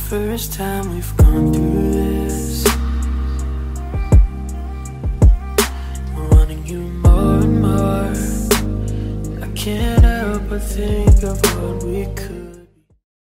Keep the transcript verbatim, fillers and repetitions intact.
first time we've gone through this. I'm wanting you more and more. I can't help but think of what we could